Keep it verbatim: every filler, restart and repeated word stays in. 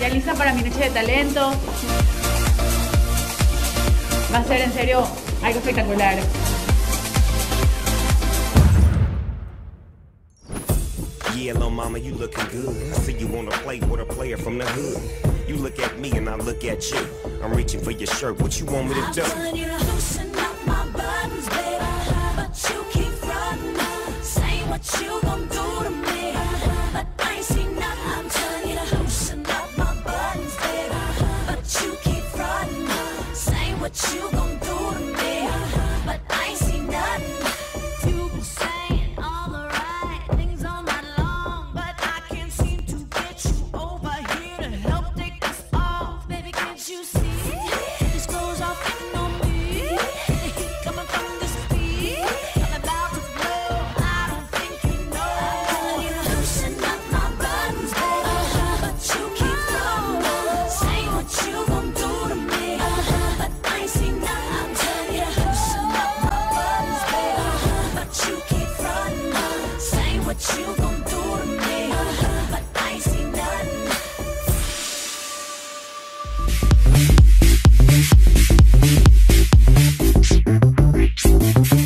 Ya lista para mi noche de talento. Va a ser en serio algo espectacular. Yeah, little mama, you looking good. I see you wanna play with a player from the hood. You look at me and I look at you. I'm reaching for your shirt. What you want me to do? I'm telling you to loosen up my buttons, baby, but you keep frontin', saying what you gon' do to me, but I ain't seen nothing. I'm telling you to loosen up my buttons, baby, but you keep frontin', saying what you gon' do to me, but I ain't seen nothing. You've been saying all the right things all night long, but I can't seem to get you over here to help take this off. Baby, can't you see? These clothes are fitting on me. The heat coming from this beat. I'm about to blow. I don't think you know. I'm telling you to loosen up my buttons, baby, but you keep frontin', saying what you gon' do to me, but I ain't seen nothing. I'm telling you to loosen up my buttons, baby, but you keep frontin', saying what you gon'